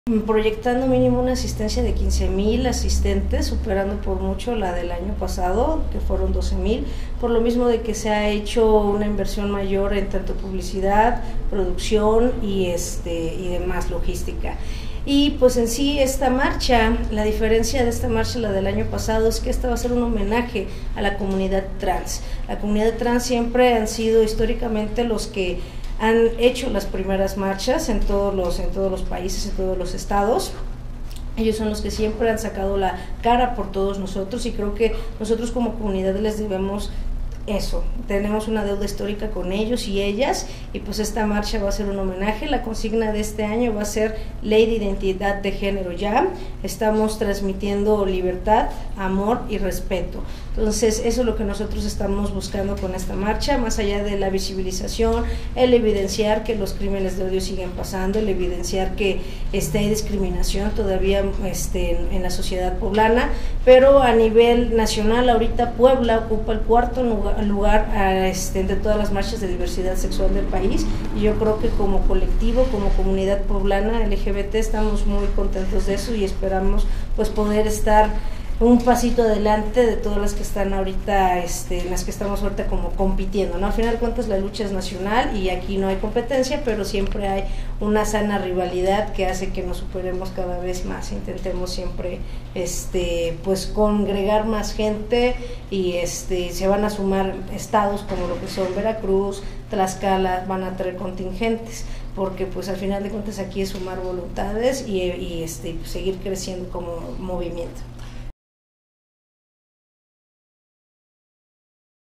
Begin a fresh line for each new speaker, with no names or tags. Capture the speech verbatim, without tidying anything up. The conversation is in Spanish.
proyectando mínimo una asistencia de quince mil asistentes, superando por mucho la del año pasado, que fueron doce mil, por lo mismo de que se ha hecho una inversión mayor en tanto publicidad, producción y, este, y demás logística. Y pues en sí esta marcha, la diferencia de esta marcha y la del año pasado es que esta va a ser un homenaje a la comunidad trans. La comunidad trans siempre han sido históricamente los que han hecho las primeras marchas en todos los, en todos los países, en todos los estados. Ellos son los que siempre han sacado la cara por todos nosotros y creo que nosotros como comunidad les debemos eso, tenemos una deuda histórica con ellos y ellas, y pues esta marcha va a ser un homenaje. La consigna de este año va a ser Ley de Identidad de Género ya. Estamos transmitiendo libertad, amor y respeto. Entonces eso es lo que nosotros estamos buscando con esta marcha, más allá de la visibilización, el evidenciar que los crímenes de odio siguen pasando, el evidenciar que este, hay discriminación todavía este, en, en la sociedad poblana, pero a nivel nacional ahorita Puebla ocupa el cuarto lugar lugar a, este, entre todas las marchas de diversidad sexual del país, y yo creo que como colectivo, como comunidad poblana L G B T estamos muy contentos de eso y esperamos pues poder estar un pasito adelante de todas las que están ahorita, este, las que estamos ahorita como compitiendo, ¿no? Al final de cuentas la lucha es nacional y aquí no hay competencia, pero siempre hay una sana rivalidad que hace que nos superemos cada vez más, intentemos siempre, este, pues congregar más gente y este, se van a sumar estados como lo que son Veracruz, Tlaxcala, van a traer contingentes, porque pues al final de cuentas aquí es sumar voluntades y, y este, pues, seguir creciendo como movimiento.